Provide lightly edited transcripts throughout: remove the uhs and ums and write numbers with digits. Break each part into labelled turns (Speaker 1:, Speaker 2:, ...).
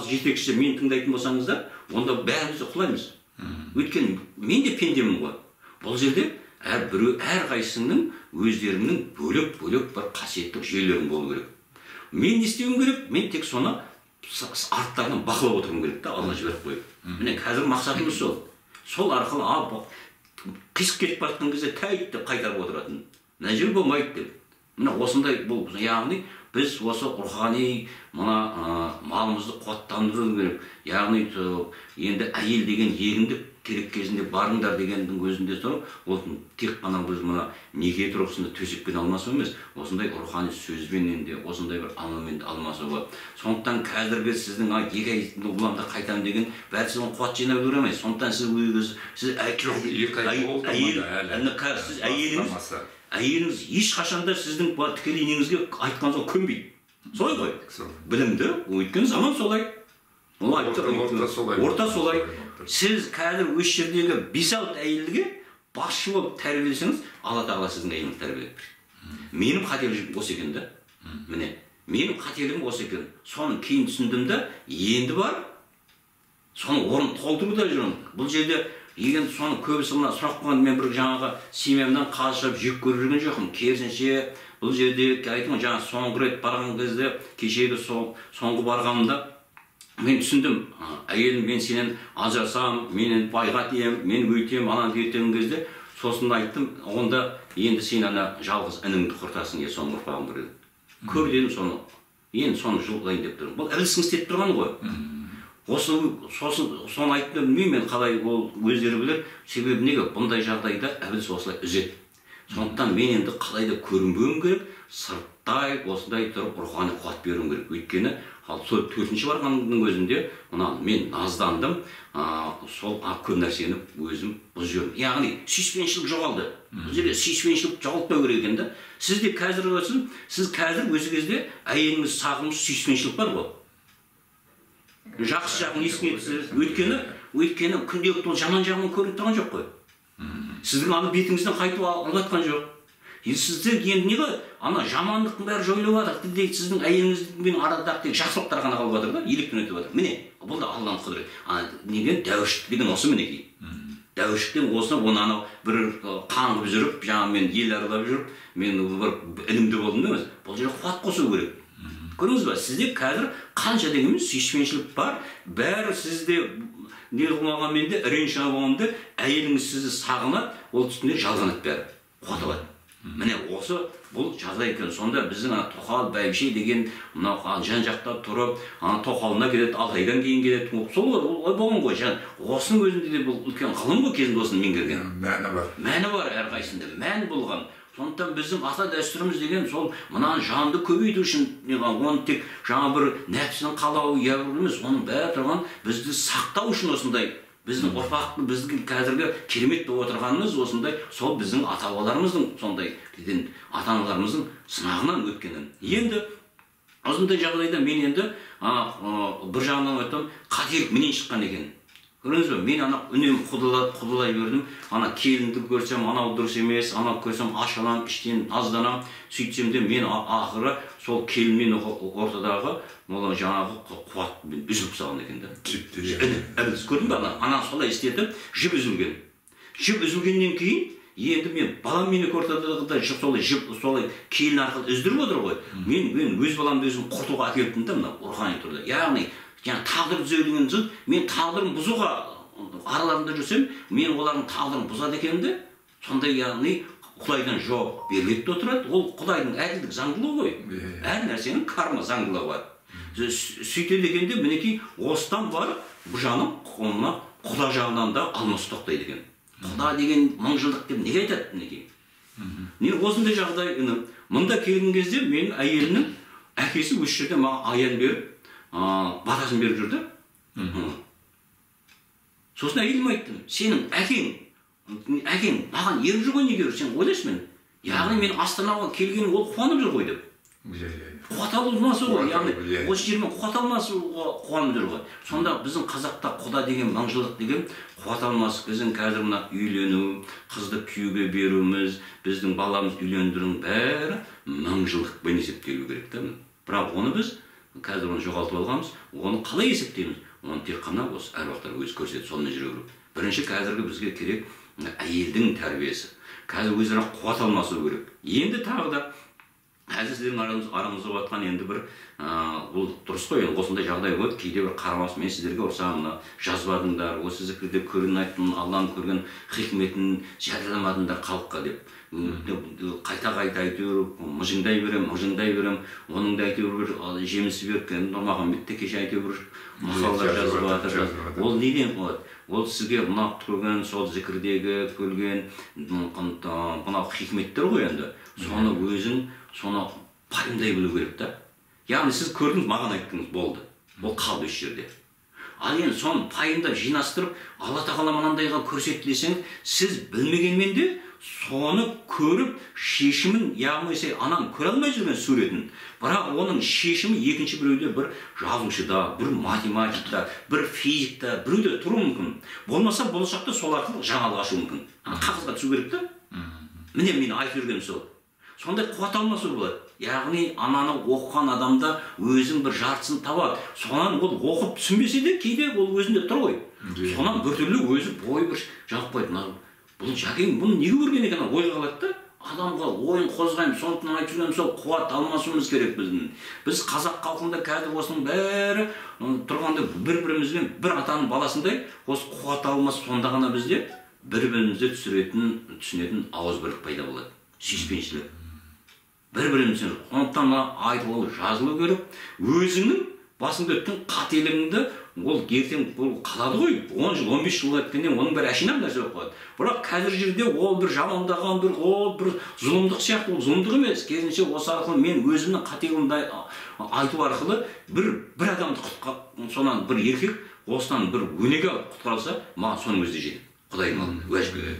Speaker 1: жетекші мен тыңдайтын болсаңыздар, онда бәріміз құлаймыз. Өйткені мен де пендемін ғой. Бұл жерде әрқайсының өздерінің бөлек-бөлек бір қасиеттік жүйелерің болу керек. Мен не істеуім керек? Мен тек соны арттарынан бақылап отыруым керек та, Алла жіберіп қойып. Міне қазір мақсатымыз сол. Сол арқылы қисып кетіп бара жатқан кезде тәйт деп қайтарып отыратын. Мына жер болмайды деп. Міне осындай бұл, яғни біз осы рухани малымызды қуаттандыру керек. Яғни енді әйел деген егіндік керек кезінде барыңдар дегендің өзінде тұрып, ол тек қана біз мына неке тұрғысында төсекпен алмасу емес, осындай рухани сөзбен енді осындай бір амалмен алмасу бар. Сондықтан қазіргі сіздің екі ай ұланды қайтам деген бәрі сіздің қуат жинап көре алмайсыз. Сондықтан сіз әйеліңіз ешқашанда сіздің тікелей енеңізге айтқан соң көнбейді. Солай ғой. Білімді, өйткені заман солай. Орта солай. Сіз қазір өз жердегі 5-6 әйелге басшы болып тәрбиелесеңіз, Алла тағала сіздің әйеліңізді тәрбиелеп береді. Менің қателігім осы екен да. Міне, менің қателігім осы екен. Соны кейін түсіндім да, енді бар, соны орнын толтыруда жүрмін. Бұл жерде еген соны көбісі мына сұрақ қойған, мен бір жаңағы семьямнан қалжырап жек көріп жүрген жоқпын. Керісінше бұл жерде айтып жаңа соңғы рет барған кезде, кешегі соңғы барғанымда мен түсіндім, әйелім мен сенен ажырасам, мен байға тием, мен өйтем, ананы ертеген кезде, сосын айттым, онда енді сен ана жалғыз ініңді құртасың, соны ұрпағым бір еді. Көп дедім соны, енді соны жылдайын деп тұрмын. Бұл әбілсің істеп тұрған ғой. Соны айттым, мен қалай ол өздері білер, себебі неге бұндай жағдайда әбілсі осылай үзет. Сондықтан мен енді қалайда көрінбеуім керек, сырттай осындай тұрып рухани қуат беруім керек. Өйткені сол 4-ші барғанның өзінде мен наздандым, сол көп нәрсені өзім бұзып. Яғни сүйіспеншілік жоғалды. Бұл жерде сүйіспеншілік жоғалтпау керек екен да. Сізде қазір өтсін, сіз қазір өзі кезде әйеліңіз сағыныш сүйіспеншілік бар ғой. Жақсы жағын есіңе түсіресіз. Өйткені күнделікті ол жаман жағын көріп тұрған жоқ қой. Сіздің ана бетіңізден қайтып алатқан жоқ. Сіздер енді неге ана жамандықтың бәрі жойылып жатыр дейді, сіздің әйеліңізбен арадағы тек жақсылықтар ғана қалып жатыр да, еліктен өтіп жатыр. Міне, бұл да Алланың құдіреті. Неге дәуіштік деген осы мінекей. Дәуіштіктен осыны оны анау бір қаңғып жүріп, жаңа мен ел аралап жүріп, мен бір ілімді болдым емес. Бұл жерде қуат қосу керек. Көрдіңіз ба, сізде қазір қанша дегенмен сүйіспеншілік бар, бәрі сізде не қылмаған менде реніш болғанда әйеліңіз сізді сағынады, ол үстінде жалғанады бәрі. Қуат алады. Міне осы бұл жағдай екен. Сонда біздің тоқал бәйбіше деген мынау жан-жақта тұрып, тоқалына келеді, 6 айдан кейін келеді. Сол ой болған ғой. Осының өзінде де бұл үлкен ғылым ғой, кезінде осыны меңгерген.
Speaker 2: Мәні бар.
Speaker 1: Мәні бар әрқайсында. Мәні болған. Сондықтан біздің ата дәстүріміз деген сол мынаны жанды көбейту үшін, оны тек жаңа бір нәпсінің қалауы емес, оның бәрі тұрған бізді сақтау үшін осындай біздің ұрпақтың, біздің қазіргі керемет болып отырғанымыз осындай, сол біздің ата-бабаларымыздың сондай ата-аналарымыздың сынағынан өткенін. Енді осындай жағдайда мен енді бір жағынан айтам, қателік менен шыққан екен. Көрдіңіз бе? Мен үнемі құдалай бердім. Келінді көрсем, анау дұрыс емес, анау көрсем ашылам, іштен азданам. Сөйтсем де мен ақыры сол келінмен ортадағы жаңағы қуатпен үзіліп салған екен да. Әбілсіз көрдің бе? Ана солай істетіп, жіп үзілген. Жіп үзілгеннен кейін, енді мен балам мені ортадағыда солай келін арқылы үздіріп отыр ғой. Мен өз баламды өзім құртуға әкеліптім да, мына рухани тұрда. Яғни тағдыр түзеу деген сөз, мен тағдырын бұзуға араларында жүрсем, мен олардың тағдырын бұзады екен де, сондай яғни Құдайдан жауап беріледі де отырады. Ол Құдайдың әділдік заңдылығы ғой. Әр нәрсенің карма заңдылығы бар. Сөйтеді дегенде, мінекей осыдан барып, бұл жағынан Құда жағынан да алмасы тоқтайды екен. Құда деген мыңжылдық деп неге айтады мінекей? Мен осындай жағдай, мұнда келген кезде менің әйелімнің әкесі осы жерде маған аян беріп, батасын беріп жүрді. Сосын әйелім айттым, сенің әкең маған еріп жүр ғой неге, сен ойлайсың мен. Яғни мен Астанаға келген ол қуанып жүр ғой деп. Қуат алмасы ғой, яғни осы жермен қуат алмасы қуанып жүр ғой. Сонда біздің қазақта Құда деген мыңжылдық деген қуат алмасы, біздің қазір мына үйлену, қызды күйеуге беруіміз, біздің баламыз үйлендірудің бәрі мыңжылдықпен есептелу керек та. Бірақ оны біз қазір оны жоғалтып алғанбыз. Оны қалай есептейміз? Оны тек қана осы әруақтар өзі көрсетеді, сонымен жүре беру. Бірінші қазіргі бізге керек әйелдің тәрбиесі. Қазір өзара қуат алмасу керек. Енді тағы да қазір сіздердің араңызда жатқан енді бір бұл дұрыс қой, енді осындай жағдай болады, кейде бір қарамас, мен сіздерге ұрсам, жазбадыңдар, осы зікірде көрген айттым, Алланың көрген хикметін жарияламадыңдар халыққа деп. Қайта-қайта әйтеуір мыжыңдай берем, оның да әйтеуір бір жемісі беріп, Нұрмағамбет те кеше әйтеуір мақалдар жазып жатыр. Ол неден болады? Ол сізге мынау көрген, сол зікірдегі көрген мынау хикметтер ғой енді. Соны өзің соны пайымдай білу керек та. Яғни сіз көрдіңіз, маған айттыңыз, болды. Ол қалды осы жерде. Ал енді соны пайымдап жинастырып, Алла тағала мынандайға көрсетті десеңіз, сіз білмегенмен де соны көріп, шешімін, яғни анам көре алмай жүрген суретін, бірақ оның шешімі екінші біреуде бір жазушыда, бір математикта, бір физикта, біреуде тұру мүмкін. Болмаса болашақта сол арқылы жаңалық ашу мүмкін. Қағазға түсу керек та. Міне мен айтып жүргенім сол. Сондай қуат алмасу болады. Яғни ананы оқыған адамда өзің бір жартысын табады. Сонан ол оқып түсінбесе де кейде ол өзінде тұр ғой. Сонан біртүрлі өзі бой бір жағып қойды. Бұл жәкең бұны неге көрген екен, ойға қалады да. Адамға ойын қозғаймыз, сондықтан айтып жүргенім сол, қуат алмасуымыз керек біздің. Біз қазақ халқында қазір осының бәрі тұрғанда бір-бірімізбен бір атаның баласындай осы қуат алмас, сонда ғана бізде бір-бірімізді түсінетін ауызбірлік пайда болады. Сүйіспеншілік. Бір-бірімізден сондықтан айтылу, жазылу керек. Өзіңнің басында өткен қателігіңді ол ертең қалады ғой. 10 жыл, 15 жыл өткеннен оның бәрі әшейін нәрсе болып қалады. Бірақ қазір жерде ол бір жамандаған бір зұлымдық сияқты, ол зұлымдық емес. Керісінше осы арқылы мен өзімнің қателігімді айту арқылы бір адамды сонан бір еркек осынан бір өнеге құтқарылса, маған соның өзі де жетеді. Құдайдың алдында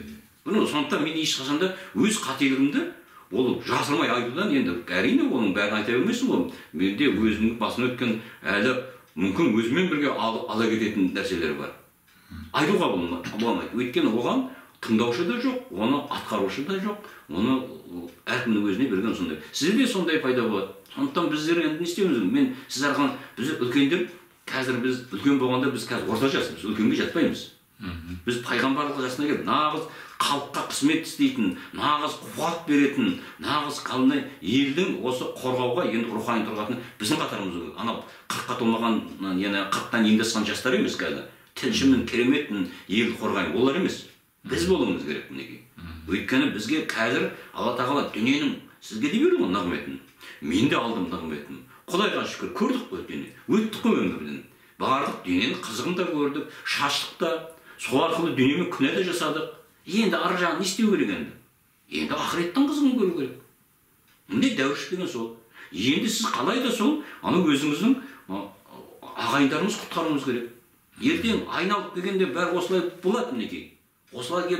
Speaker 1: уәж. Сондықтан мен ешқашанда өз қателігімді ол жасырмай айтудан, енді әрине оның бәрін айта бермейсің ғой. Менде өзімнің басына өткен әлі мүмкін өзімен бірге ала кететін нәрселер бар. Айтуға болмайды. Өйткені оған тыңдаушы да жоқ, оны атқарушы да жоқ, оны әркімнің өзіне берген сондай. Сізде сондай пайда болады. Сондықтан біздер енді не істеуіміз керек? Мен сіз арқылы біз үлкендер, қазір біз үлкен болғанда біз қазір орта жаспыз, үлкенге жатпаймыз. Біз пайғамбарлық жасына келіп, нағыз халыққа қызмет істейтін, нағыз қуат беретін, нағыз қалмай елдің осы қорғауға енді рухани тұрғатын біздің қатарымыз. Анау 40-қа толмаған, яғни 40-тан енді асқан жастар емес қазір. Тілшімін, кереметмін, елді қорғаймын. Олар емес. Біз болуымыз керек мінекей. Өйткені бізге қазір Алла тағала дүниенің сізге де берді ғой нығметін. Мен де алдым нығметін. Құдайға шүкір, көрдік қой дүние. Өттік қой өмірден. Бардық дүниенің қызығын да көрдік, шаштық та, сол арқылы дүниемен күнә де жасадық. Енді ары жағын не істеу керек енді? Енді ақыреттің қызығын көру керек. Міне дәуіршік деген сол. Енді сіз қалай да сол, ана өзіңіздің ағайындарыңыз құтқаруыңыз керек. Ертең айналып келгенде бәрі осылай болады мінекей. Осылай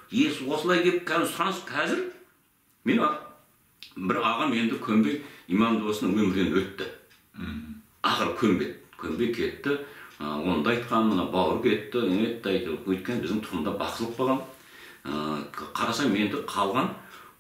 Speaker 1: келіп сұраныс қазір мен бір ағам енді көнбей имам досының өмірден өтті. Ақыры көнбей кетті. Оны да айтқан, мына бауыр кетті, өйткені біздің тұқымда бақсылық болған. Қарасам енді қалған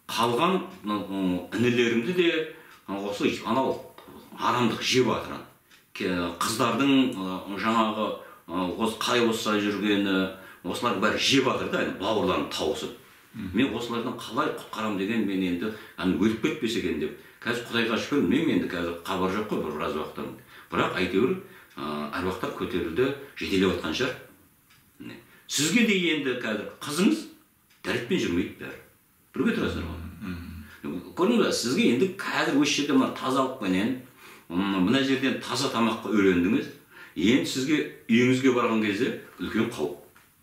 Speaker 1: інілерімді де осы анау арамдық жеп жатырған. Қыздардың жаңағы осы қалай болса жүргені, осылардың бәрі жеп жатыр да, бауырларын тауысып. Мен осылардан қалай құтқарам деген, мен енді өліп кетпесе екен деп. Қазір Құдайға шүкір, мен енді қазір хабар жоқ қой біраз уақыттан. Бірақ әйтеуір әруақтар көтерілді, жетелеп отқан шығар. Сізге де енді қазір қызыңыз дәретпен жүрмейді бәрі. Бірге тұрасыздар ғой. Көрдіңіз бе, сізге енді қазір осы жерде тазалықпенен, мына жерден таза тамаққа үйрендіңіз. Енді сізге үйіңізге барған кезде үлкен қауіп.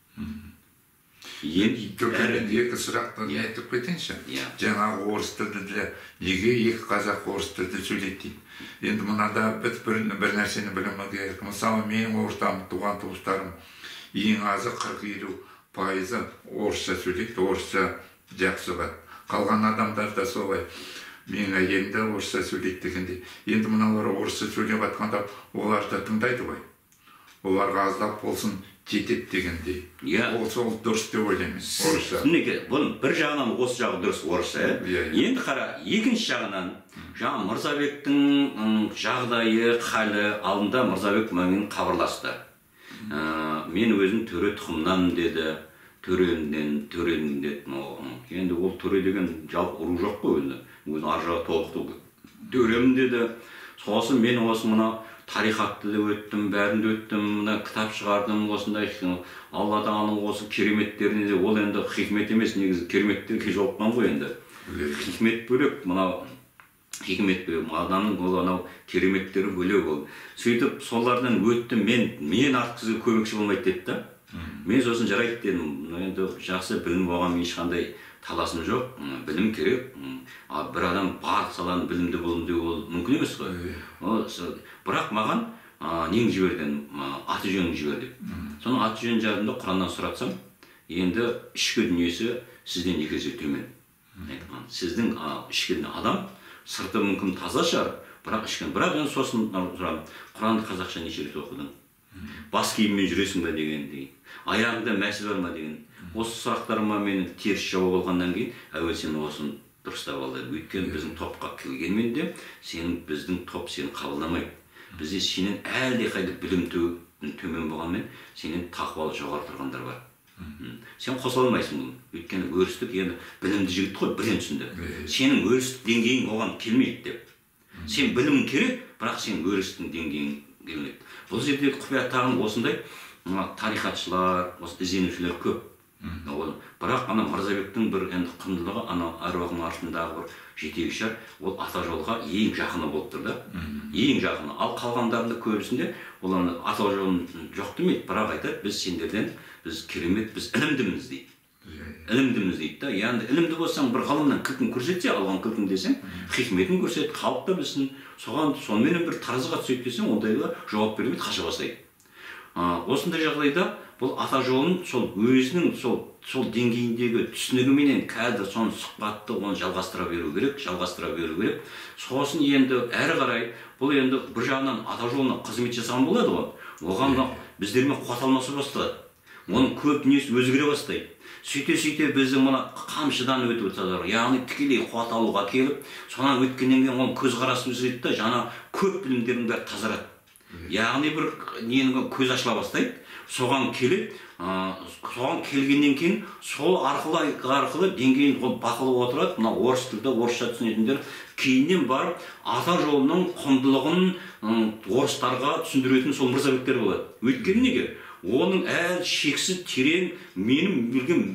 Speaker 2: Екі сұрақтан айтып кетейінші. Жаңағы орыс тілді неге екі қазақ орыс тілді сөйлейді дейді. Енді мынада біз бір нәрсені білуіміз керек. Мысалы, менің ортам туған туыстарым ең азы 40-50% орысша сөйлейді, орысша жақсы бар. Қалған адамдар да солай. Менің әйелім де орысша сөйлейді дегенде. Енді мыналар орысша сөйлеп жатқанда олар да тыңдайды ғой. Оларға аздап болсын жетеді дегендей.
Speaker 1: Иә.
Speaker 2: Ол сол дұрыс деп ойлаймын. Орысша.
Speaker 1: Мінекей, бұл бір жағынан осы жағы дұрыс орысша. Енді қара, екінші жағынан жаңа Мырзабектің жағдайы, халі алдында Мырзабек маған хабарласты. Мен өзім төре тұқымнан деді, төренің деді. Енді ол төре деген жалпы ұру жоқ қой өзі. Өзі аржаға толықты төремін деді. Сосын мен осы мына тарихатты да өттім, бәрін де өттім, мына кітап шығардым, осындай Алла Тағаланың осы кереметтеріне де, ол енді хикмет емес, негізі кереметтер кеш оқыған ғой енді. Хикмет бөлек, мынау хикмет бөлек, адамның ол анау кереметтері бөлек ол. Сөйтіп солардан өттім, мен артқызға көмекші болмайды деді да. Мен сосын жарайды дедім, енді жақсы білім болған ешқандай таласым жоқ, білім керек. Бір адам бар саланы білімді болымды ол мүмкін емес қой. Бірақ маған нең жіберден, аты жөнін жібер деп. Соның аты жөнін жадында Құраннан сұратсам, енді ішкі дүниесі сізден екі есе төмен. Сіздің ішкі адам сырты мүмкін таза шығар, бірақ енді сосын сұрадым, Құранды қазақша неше рет оқыдың? Бас киіммен жүресің бе дегендей, аяғыңда мәсі бар ма деген. Осы сұрақтарыма мені теріс жауап алғаннан кейін, әуел сен осын дұрыстап алды. Өйткені біздің топқа келгенмен де, біздің топ сені қабылдамайды. Бізде сенен әлде қайда білім төмен болғанмен, сенен тақуалы жоғары тұрғандар бар. Сен қосыла алмайсың бұл. Өйткені өрістік енді білімді жігіт қой, бірден түсінді. Сенің өрістік деңгейің оған келмейді деп. Сен білім керек, бірақ сен өрістің деңгейің келмейді. Бұл жерде құпия тағын осындай тарихатшылар, ізденушілер көп. Бірақ Мырзабектің бір құндылығы әруағының артындағы бір жетекші, ол ата жолға ең жақыны болып тұр да. Ең жақыны. Ал қалғандарында көбісінде ол ата жолын жоқ демейді, бірақ айтады, біз сендерден, біз керемет, біз ілімдіміз дейді. Ілімдіміз дейді да. Яғни ілімді болсаң, бір ғалымнан кілкін көрсетсе, алған кілкін десең, хикметін көрсет, халықта білсін, сонымен бір таразыға түсет десең, ондайға жауап бермейді, қаша бастайды. Осындай жағдайда бұл ата жолын сол өзінің сол деңгейіндегі түсінігіменен қазір соны сұхбатты оны жалғастыра беру керек. Сосын енді әрі қарай бұл енді бір жағынан ата жолына қызмет жасаған болады ғой. Оған біздермен қуат алмаса басталады. Оның көп дүниесі өзгере бастайды. Сөйте біздің мына қамшыдан өтіп отырады. Яғни тікелей қуат алуға келіп, сонан өткеннен кейін оның көзқарасы өзгереді да, жаңа көп білімдердің бәрі тазарады. Яғни бір ненің көз ашыла бастайды. Соған келіп, соған келгеннен кейін сол арқылы деңгейін бақылап отырады. Мына орыс тілді, орысша түсінетіндер кейіннен барып ата жолының құндылығын орыстарға түсіндіретін сол Мырзабектер болады. Өйткені неге? Оның шексіз терең менің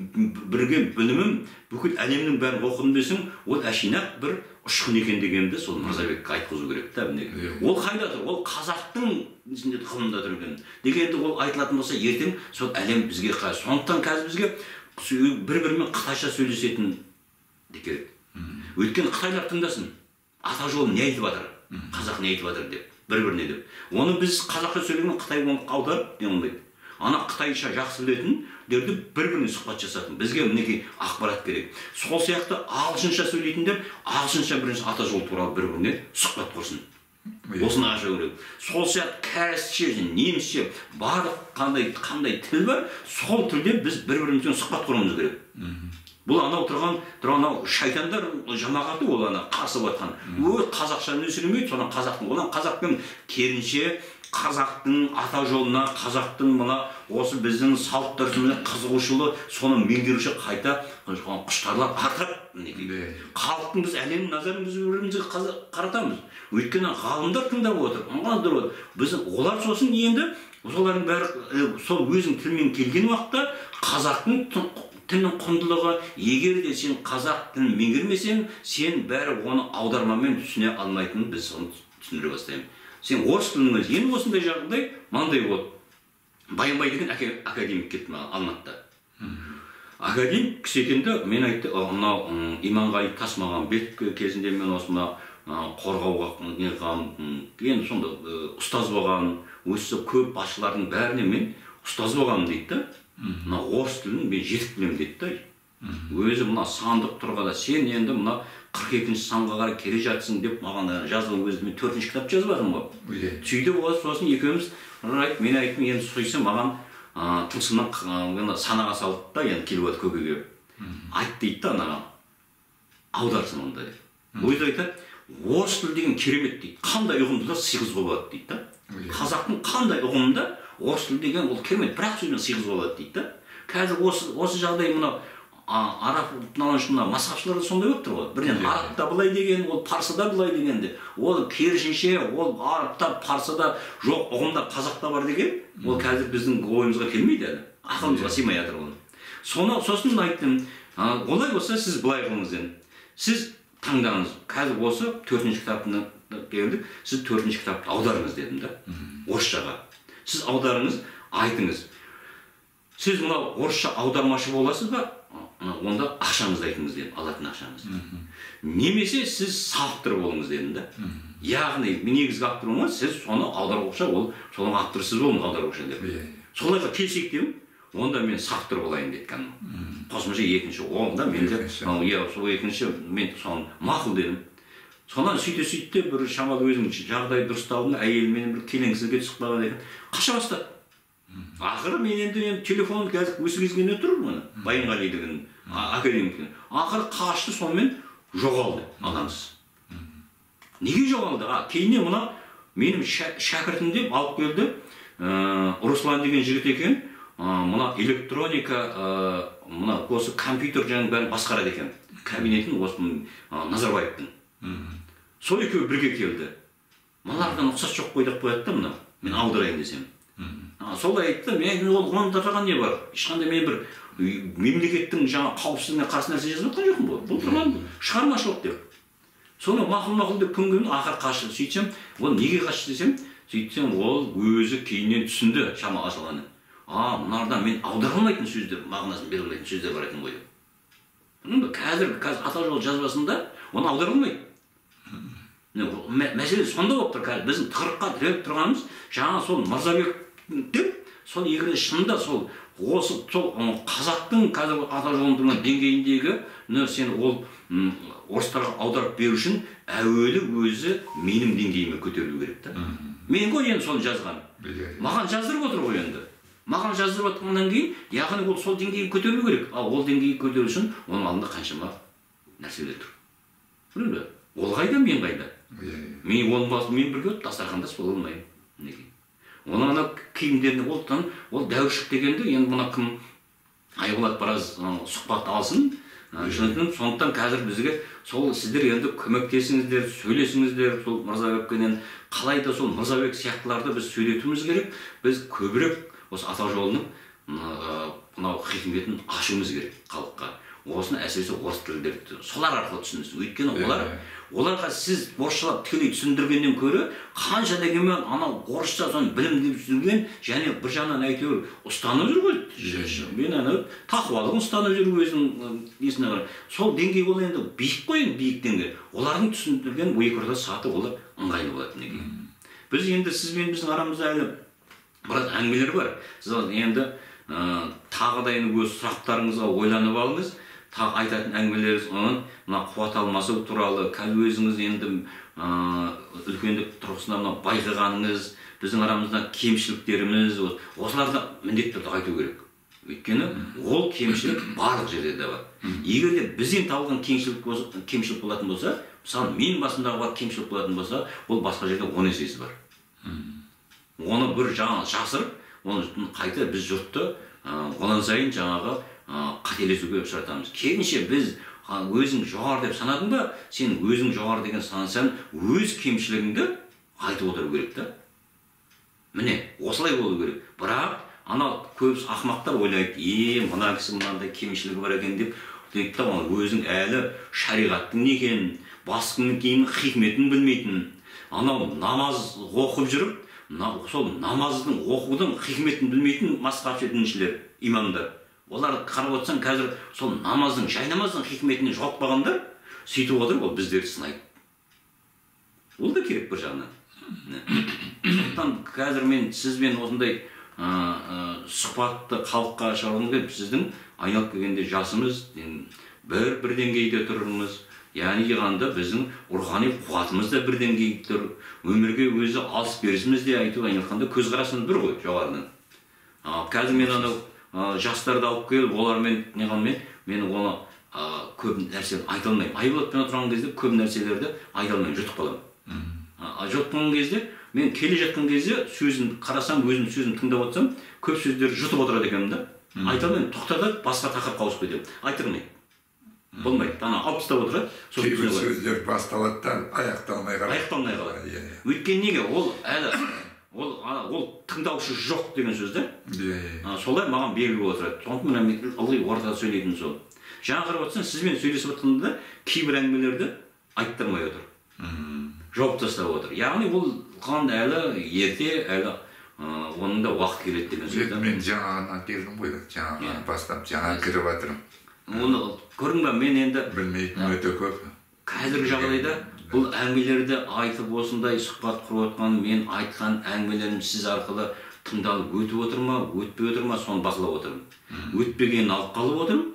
Speaker 1: білген білімім бүкіл әлемнің бәрін оқыдым десең, ол әшейін-ақ бір ұшқын екен дегенді сол Мырзабекке айтқызу керек та. Ол қайда тұр? Ол қазақтың ғылымында тұр екен. Дегенді ол айтылатын болса, ертең сол әлем бізге қай. Сондықтан қазір бізге бір-бірімен қытайша сөйлесетін керек. Өйткені қытайлар тыңдасын. Ата жолы не айтып жатыр? Қазақ не айтып жатыр деп, бір-біріне деп. Оны біз қазақша сөйлеген Қытай оны аударып не болмайды. Ана қытайша жақсы білетіндерді бір-біріне сұхбат жасатын. Бізге мінекей ақпарат керек. Сол сияқты ағылшынша сөйлейтіндер ағылшынша бірінші ата жол туралы бір-біріне сұхбат құрсын. Осыны аша керек. Сол сияқты кәрісше, немісше барлық қандай тіл бар, сол тілде біз бір-бірімізбен сұхбат құруымыз керек. Бұл анау тұрған шайтандар жамағаты ол қарсы батқан. Қазақша сөйлемейді, содан қазақтың керінше қазақтың ата жолына, қазақтың мына осы біздің салт дәстүріне қызығушылы, соны меңгеруші қайта құштарлап артады. Халықтың біз әлемнің назарын біз бірімізге қаратамыз. Өйткені ғалымдар тыңдап отыр. Біз олар сосын енді солардың бәрі сол өзің тілмен келген уақытта қазақтың тілінің құндылығы, егер де сен қазақ тілін меңгермесең, сен бәрі оны аудармамен түсіне алмайтынын біз соны түсіндіре бастаймыз. Сен орыс тілінің өзі, енді осындай жағдай, маңдай болды. Баянбай деген академик кетті Алматыда. Академик кісі екенді, мен айтты, мынау Иманғали Тасмағамбет кезінде мен осына қорғауға неғам, енді сонда ұстаз болған, осы көп басшылардың бәріне мен ұстаз болғанмын дейді. Мына орыс тілін мен жетік білемін дейді. Өзі мына сандық тұрғада сен енді мына 42-ші санға қарай келе жатсың деп маған жазылып өзі мен 4-ші кітап жазып жатырмын ғой. Сөйтіп сосын екеуміз мен айттым, енді сойса маған тылсымнан санаға салды да, енді келіп отыр көкеге. Айт дейді да, ана аударсын онда деп. Өзі айтады, орыс тілі деген керемет дейді. Қандай ұғымды да сыйғызуға болады дейді да. Қазақтың қандай ұғымында орыс тілі деген ол керемет, бірақ сөзбен сыйғызуға болады дейді да. Қазір осы жағдай мына араб мазһабшылар да сондай болып тұр ғой. Бірден арабта былай деген, ол парсыда былай дегенде, ол керісінше, ол арабта, парсыда жоқ ұғымда қазақта бар деген, ол қазір біздің ойымызға келмейді әлі. Ақылымызға сыймай жатыр оны. Сосын айттым, олай болса сіз былай қылыңыз енді. Сіз таңдаңыз. Қазір осы 4-ші кітаптың келдік, сіз 4-ші кітапты аударыңыз дедім да. Орысшаға. Сіз аударыңыз, айтыңыз. Сіз мынау орысша аудармашы боласыз ба? Онда ақшаңызды айтыңыз дедім, алатын ақшаңызды. Немесе сіз сауықтырып болыңыз дедім да. Яғни, негізгі авторым сіз соны аударушы, ол соның авторы сіз болыңыз аударушы деп. Солайға келсек деймін, онда мен сауықтырып болайын дедім. Қосымша екінші оғында мен де, сол екінші мен соны мақұл дедім. Сонан сөйте бір шамалы өзің жағдай дұрысталдың, әйелімен бір келеңсізге түсіп қалған екен. Қаша бастады. Ақыры мен енді телефон қазір өсігізгенде тұр мұны, Байынғали деген академиктен. Ақыры қашты, сонымен жоғалды ағамыз. Неге жоғалды? Кейіннен мұна менің шәкіртім деп алып келді. Руслан деген жігіт екен. Мұна электроника, мұна осы компьютер жаңын бәрін басқарады екен. Кабинетін осы Назарбаевтың. Сол екеуі бірге келді. Мұнардан ұқсас жоқ қойдық қояды да мұна. Мен аударайын десем. Солай айтты, мен оны тұрған не бар? Ешқандай мен бір мемлекеттің жаңа қауіпсіздігіне қарсы нәрсе жазып жатқан жоқпын ғой. Бұл тұрған шығармашылық деп. Соны мақұл деп күн ақыр қашты. Сөйтсем, ол неге қашты десем, сөйтсем ол өзі кейіннен түсінді шама ашылғаны. Мұнардан мен аудара алмайтын сөздер, мағынасын бере алмайтын сөздер бар екен ғой деп. Қазір ата жол жазбасында оны аудара алмайды. Мәселе сонда болып тұр. Біздің тығырыққа тіреліп тұрғанымыз жаңа сол Мырзабек деп, сол егер шынында сол қазақтың қазір ата жолын тұрған деңгейіндегі нәрсені ол орыстарға аударып беру үшін әуелі өзі менің деңгейіме көтерілу керек та. Мен ғой енді соны жазған. Маған жаздырып отыр ғой енді. Маған жаздырып отқаннан кейін, яғни ол сол деңгейге көтерілу керек. Ол деңгейге көтеру үшін оның алдында қаншама нәрселер тұр. Білдің бе? Ол қайда, мен қайда? Мен бірге дастархандас бола алмаймын. Неге? Оның ана киімдеріне ол дәуіршік дегенді, енді мұна кім Айболат біраз сұхбат алсын. Сондықтан қазір бізге сол сіздер енді көмектесіңіздер, сөйлесіңіздер, сол Мырзабекпенен қалайда сол Мырзабек сияқтыларды біз сөйлетуіміз керек. Біз көбірек осы ата жолының мынау хикметін ашуымыз керек халыққа. Осыны әсіресе орыс тілдерді солар арқылы түсінесіз. Өйткені оларға сіз орысшалап тікелей түсіндіргеннен көрі қанша дегенмен анау орысша соны білімді түсінген және бір жағынан әйтеуір ұстанып жүр ғой. Мен ана тақуалығын ұстанып жүр өзінің несіне қарай. Сол деңгей ол енді биік қой, биік деңгей. Олардың түсіндірген екі саты олар ыңғайлы болады неге. Біз енді сізбен біздің арамызда әлі біраз әңгімелер бар. Сіз енді тағы да енді өз сұрақтарыңызға ойланып алыңыз. Тағы айтатын әңгімелеріңіз мына қуат алмасу туралы, қазір өзіңіз енді үлкендік тұрғысынан байқағаныңыз, біздің арамызда кемшіліктеріміз, осыларды міндетті түрде айту керек. Өйткені ол кемшілік барлық жерде де бар. Егер де бізден табылған кемшілік болатын болса, мысалы мен басымдағы бар кемшілік болатын болса, ол басқа жерде 10 есесі бар. Оны бір жаңа жасырып, оны қайта біз жұртты онан сайын жаңағы қателесуге ұшыратамыз. Керісінше біз өзің жоғары деп санадың ба, сен өзің жоғары деген санасаң, өз кемшілігіңді айтып отыру керек та. Міне, осылай болу керек. Бірақ анау көбісі ақымақтар ойлайды, мына кісі мынандай кемшілігі бар екен деп, өзің әлі шариғаттың не екенін, басқының кейін хикметін білмейтін, анау намаз оқып жүріп, сол намаздың оқудың хикметін білмейтін масхаб діншілер, имамдар. Олар қарап отырсаң, қазір сол намаздың, жай намаздың хикметіне жоқпағандар, сөйтіп отыр, ол біздерді сынайды. Ол да керек бір жағынан. Сондықтан қазір мен сізбен осындай сұхбатты халыққа шығарғым келіп, сіздің айналып келгенде жасымыз, бір деңгейде тұрмыз. Яғни ғанда біздің рухани қуатымыз да бір деңгейде тұр. Өмірге өзі алыс берісіміз де айтып айналқанда көзқарасымыз бір ғой жоғарыдан. Қазір мен анау жастарды алып келіп, олармен неғанмен мен оны көп нәрсені айта алмаймын. Айболатпен отырған кезде көп нәрселерді айта алмаймын, жұтып қаламын. Жұтқан кезде мен келе жатқан кезде сөзін қарасам, өзім сөзін тыңдап отырсам, көп сөздерді жұтып отырады екенмін да. Айта алмаймын, тоқтатып, басқа тақырыпқа ауысып кетемін. Айта алмаймын. Болмайды. Ана алып тастап отырады.
Speaker 2: Кейбір сөздер басталады да аяқталмай қалады.
Speaker 1: Аяқталмай қалады. Өйткені неге ол тыңдаушы жоқ деген сөз да. Солай маған белгілі болып отырады. Сондықтан мен ылғи ортада сөйлейтін сол. Жаңа қарап отырсаң, сізбен сөйлесіп жатқанда кейбір әңгімелерді айттырмай отыр. Жауып тастап отыр. Яғни ол әлі ерте, әлі оның да уақыт келеді деген сөз.
Speaker 2: Мен жаңағынан келдім ғой, жаңағынан бастап, жаңа кіріп жатырмын.
Speaker 1: Оны көрдің ба, мен енді
Speaker 2: білмейтін өте көп.
Speaker 1: Қазіргі жағдайда бұл әңгімелерді айтып осындай сұхбат құрып отқан, мен айтқан әңгімелерім сіз арқылы тыңдалып өтіп отыр ма, өтпей отыр ма, соны бақылап отырмын. Өтпегенін алып қалып отырмын.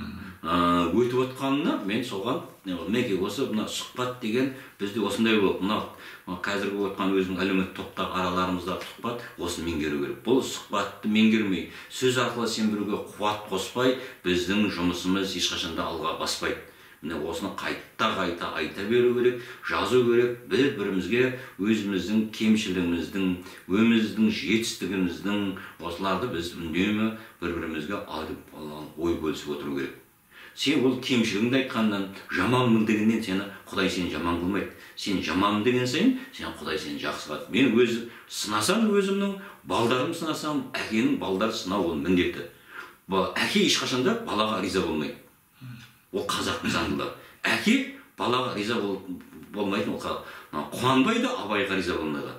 Speaker 1: Өтіп отқанына мен соған мінекей осы мына сұхбат деген бізде осындай болып, мына қазіргі отқан өзінің әлеуметтік топтағы араларымыздағы сұхбат осыны меңгеру керек. Бұл сұхбатты меңгермей, сөз арқылы сен біреуге қуат қоспай, біздің жұмысымыз ешқашанда алға баспайды. Міне осыны қайта айта беру керек, жазу керек, бір-бірімізге өзіміздің кемшілігіміздің, өміздің жетістігіміздің осыларды біз үнемі бір-бірімізге ой бөлісіп отыру керек. Сен ол кемшілігіңді айтқаннан, жаманмын дегеннен сені Құдай сені жаман қылмайды. Сен жаман деген сайын, Құдай сені жақсы қылады. Мен өзім сынасам, өзімнің балдарым сынасам, әкенің балдары сынау ол міндетті. Әке ешқашанда балаға риза болмайды. Ол қазақтың заңдылығы. Әке балаға риза болмайтын, ол қуанбайды, абайға риза болмайды.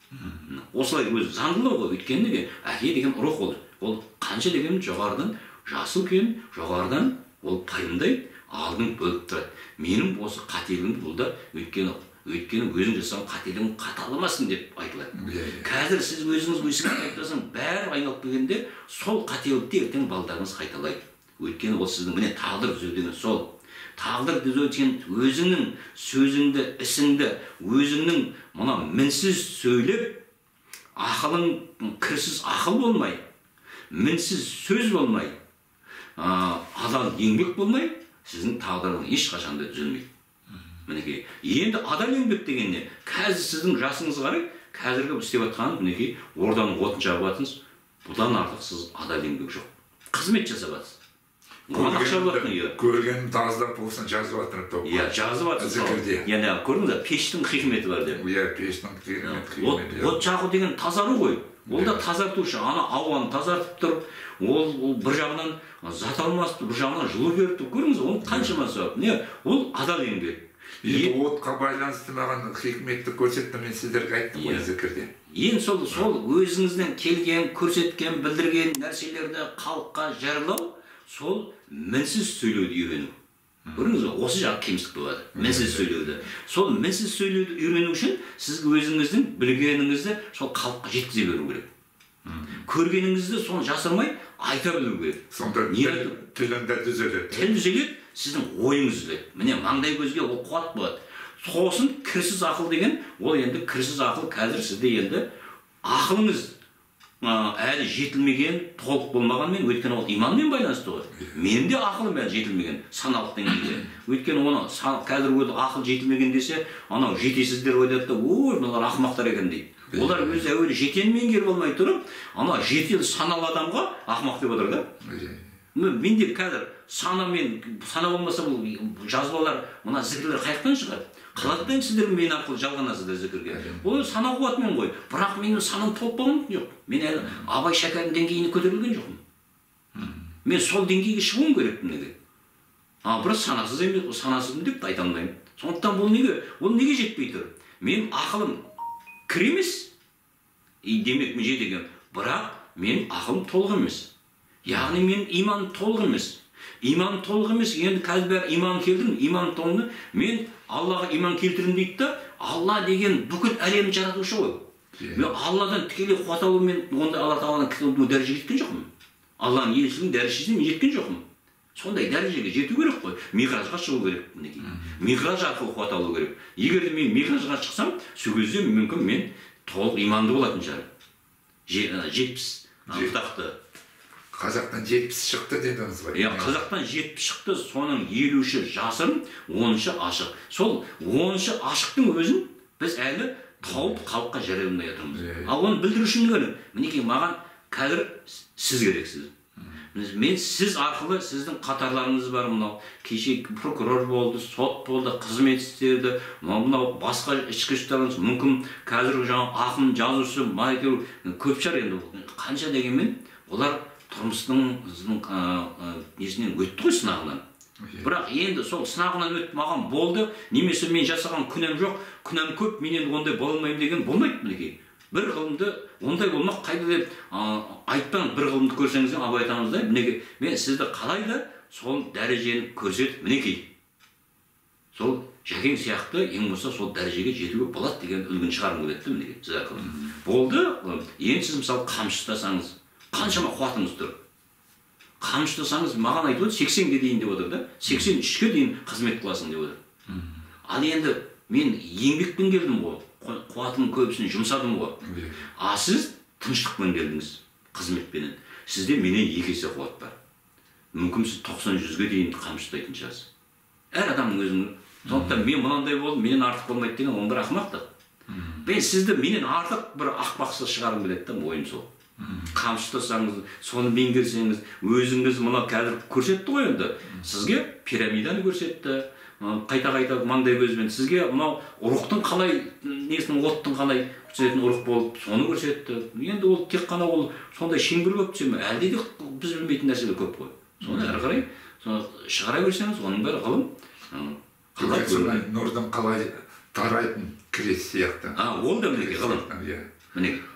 Speaker 1: Осылай өзі заңдылығы ғой. Өйткені әке деген рух ол қанша деген жоғарыдан жасыл кен, жоғарыдан ол пайымдайды, алдын бөліп тұрады. Менің осы қателігім бұл да, өйткені өзің жасаған қателігің қаталамасын деп айтылады. Қазір сіз өзіңіз өсіп айтасың, бәрі айналып келгенде сол қателікті ертең балдарыңыз қайталайды. Өйткені ол сіздің міне тағдыр түзеу деген сол. Тағдыр түзеу деген өзіңнің сөзіңді, ісіңді, өзіңнің мына мінсіз сөйлеп, ақылың кірсіз ақыл болмай, мінсіз сөз болмай, адал еңбек болмай, сіздің тағдырыңыз ешқашанда түзелмейді. Мінекей, енді адал еңбек дегенде, қазір сіздің жасыңыз қарай, қазіргі істеп жатқаныңыз, мінекей, орданың отын жағып жатырсыз, бұдан артық сіз адал еңбек жоқ. Қызмет жасап жатырсыз.
Speaker 2: Көргенім тазлап болсын жазып жатырып.
Speaker 1: Жазып жатырсыз. Яғни көрдіңіз, пештің хикметі бар деп.
Speaker 2: Пештің хикметі.
Speaker 1: От жағу деген тазару ғой. Ол да тазартушы, ана ауаны тазартып тұрып, ол бір жағынан зат алмасты, бір жағынан жылу беріп тұр. Көріңіз, оның қаншама сауап. Ол адал еңбек.
Speaker 2: Енді отқа байланысты маған хикметті көрсетті, мен сіздерге айттым ғой зікірде.
Speaker 1: Енді сол өзіңізден келген, көрсеткен, білдірген нәрселерді халыққа жарылау, сол мінсіз сөйлеуді үйрену. Көріңіз, осы жағы кемістік болады. Мінсіз сөйлеуді. Сол мінсіз сөйлеуді үйрену үшін сіз өзіңіздің білгеніңізді сол халыққа жеткізе беру керек. Көргеніңізді соны жасырмай айта білу керек.
Speaker 2: Сонда тілінде түзеледі.
Speaker 1: Тіл түзеледі, сіздің ойыңыз түзеледі. Міне маңдай көзге ол қуат болады. Сосын кірсіз ақыл деген, ол енді кірсіз ақыл қазір сізде енді ақылыңыз әлі жетілмеген, толық болмағанмен, өйткені ол иманмен байланысты ғой. Менің де ақылым әлі жетілмеген, саналық деңгейде. Өйткені оны қазір ақыл жетілмеген десе, анау жетесіздер ойлайды да, ой, мыналар ақымақтар екен дейді. Олар өзі әуелі жетен меңгеріп болмай тұрып, ана жетел саналы адамға ақымақ деп отыр да. Менде қазір сана болмаса бұл жазбалар, мына зікірлер қаяқтан шығады? Қалаттан сіздер мен арқылы жалғанасыздар зікірге. Ол сана қуатымен ғой. Бірақ менің санам толып болған жоқ. Мен әлі Абай Шәкәрдің деңгейіне көтерілген жоқпын. Мен сол деңгейге шығуым керекпін неге. Бірақ санасыз емес, санасызбын деп айта алмаймын. Сондықтан бұл неге? Ол неге жетпей тұр? Мен ақылым кір емес, демек мен жетеген. Бірақ мен ақылым толық емес. Яғни мен иманым толық емес. Иман толық емес, енді қазір бәрі иман келдім, иман толығы. Мен Аллаға иман келтірім дейді да, Алла деген бүкіл әлемді жаратушы ғой. Мен Алладан тікелей қуат алумен, онда Алла Тағаладан кітабы дәрежеге жеткен жоқпын. Алланың елшілігінің дәрежесіне мен жеткен жоқпын. Сондай дәрежеге жету керек қой. Миғражға шығу керек. Миғраж арқылы қуат алу керек. Егер мен миғражға шықсам, сол кезде мүмкін мен толық иманды болатын шығар. 70 бұтақты.
Speaker 2: Қазақтан 70 шықты дедіңіз ғой.
Speaker 1: Иә, қазақтан 70 шықты, соның 50-ші жасырын, 10-шы ашық. Сол 10-шы ашықтың өзін біз әлі тауып халыққа жариялай жатырмыз. Ал оны білдіру үшін не керек? Мінекей маған қазір сіз керексіз. Мен сіз арқылы сіздің қатарларыңыз бар, мынау кеше прокурор болды, сот болды, қызмет істеді, мынау басқа ішкі іштарыңыз мүмкін қазір жаңа ақын, жазушы, майкер көп шығар енді. Қанша дегенмен олар тұрмыстың несінен өтті ғой, сынағынан. Бірақ енді сол сынағынан өтіп маған болды, немесе мен жасаған күнәм жоқ, күнәм көп, мен енді ондай бола алмаймын деген болмайды мінекей. Бір ғылымды ондай болмақ қайда деп айтпаңыз, бір ғылымды көрсеңіз абай атамыздай, мінекей мен сізді қалай да сол дәрежені көрсетіп, мінекей сол Жәкең сияқты ең болса сол дәрежеге жетуге болады деген үлгін шығарғым келеді мінекей сіз арқылы. Болды, енді сіз мысалы қамшы ұстасаңыз, қаншама қуатыңыз тұр. Қамшы ұстасаңыз, маған айтып отыр 80-ге дейін деп отыр да, 83-ге дейін қызмет қыласың деп отыр. Ал енді мен еңбекпен келдім ғой. Қуатының көбісін жұмсадым ғой. А сіз тыныштықпен келдіңіз, қызметпенен. Сізде менен 2 есе қуат бар. Мүмкін сіз 90-100-ге дейін қамшылайтын шығарсыз. Әр адамның өзінің. Сондықтан мен мынандай болдым, менен артық болмайды деген оның бір ақымақтық. Мен сізді менен артық бір ақпақсыз шығарғым келеді да, ойым сол. Қамшыласаңыз, соны меңгерсеңіз, өзіңіз мына қазір көрсетті ғой енді. Сізге пирамиданы көрсетті. Қайта-қайта маңдай көзбен сізге мынау ұрықтың қалай, несінің оттың қалай түсетін ұрық болып, соны көрсетті. Енді ол тек қана ол сондай шеңбір көп түсеме, әлде де біз білмейтін нәрселер көп қой. Соны әрі қарай шығара берсеңіз, оның бәрі ғылым.
Speaker 2: Нұрдың қалай тарайтын крес сияқты.
Speaker 1: Ол да мінекей ғылым. Мінекей.